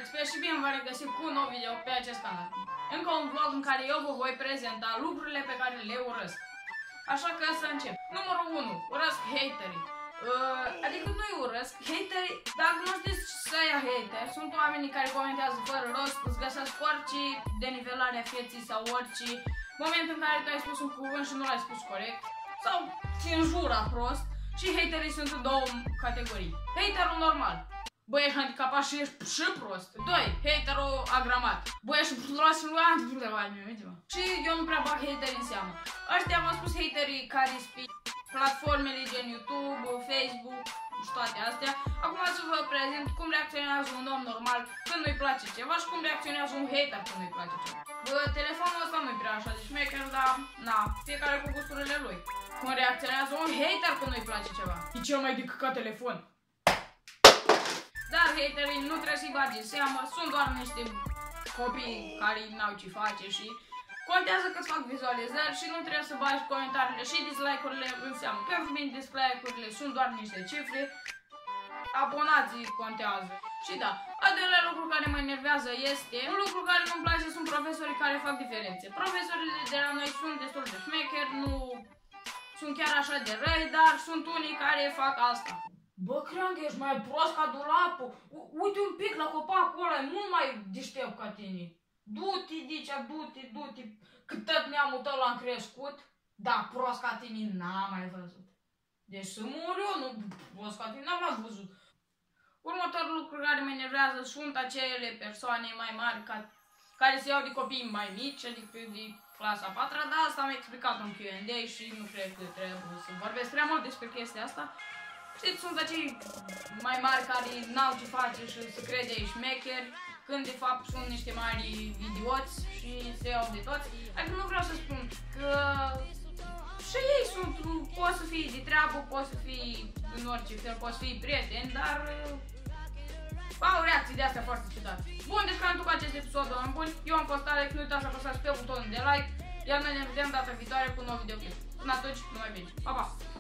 Expert și bine v-am regăsit cu un nou video pe acest canal. Încă un vlog în care eu vă voi prezenta lucrurile pe care le urăsc. Așa că să încep. Numărul 1. Urăsc haterii. Adică nu-i urăsc. Haterii, dacă nu știți să ia hater, sunt oamenii care comentează fără rost, îți găsesc orice denivelare a vieții sau orice moment în care tu ai spus un cuvânt și nu l-ai spus corect, sau ți înjura prost. Și haterii sunt în două categorii. Haterul normal. Bă, ești handicapat și ești și prost. 2. Haterul agramat. Bă, ești prost și nu și eu nu prea bag haterii în seamă. Ăștia v-am spus haterii care spun platformele gen YouTube, Facebook și toate astea. Acum să vă prezint cum reacționează un om normal când nu-i place ceva și cum reacționează un hater când nu-i place ceva. Bă, telefonul ăsta nu-i prea așa de șmecher, dar na, fiecare cu gusturile lui. Cum reacționează un hater când nu-i place ceva. E cel mai de căcat telefon. Dar haterii nu trebuie să-i bagi în seamă, sunt doar niște copii care n-au ce face și contează că-ți fac vizualizări și nu trebuie să bagi comentariile și dislike-urile în seamă. Pentru mine dislike-urile sunt doar niște cifre, abonații contează. Și da, al doilea lucru care mă enervează este, un lucru care nu-mi place sunt profesorii care fac diferențe. Profesorii de la noi sunt destul de șmecheri, nu sunt chiar așa de răi, dar sunt unii care fac asta. Bă, Creangă, ești mai prost ca dulapul. Uite un pic la copacul ăla, e mult mai deștept ca tine. Du-te, Dicea, du-te, cât tot neamul tău l-am crescut. Da, prost ca tine n-am mai văzut. Deci să mor eu, nu prost ca tine n-am mai văzut. Următorul lucru care mă enervează sunt acele persoane mai mari care se iau de copii mai mici, adică de clasa 4, dar asta am explicat în Q&A și nu cred că trebuie să vorbesc prea mult despre chestia asta. Știți, sunt acei mai mari care n-au ce face și se crede ei șmecheri, când de fapt sunt niște mari idioți și se iau de toți. Adică nu vreau să spun că și ei sunt, poți să fii de treabă, poți să fii în orice fel, poți să fii prieteni, dar au reacții de astea foarte ciudate. Bun, deci cam tot cu acest episod, oameni buni, eu am fost Alex, nu uitați să apăsați pe butonul de like, iar noi ne vedem data viitoare cu un nou videoclip. Până atunci, numai bine, pa, pa!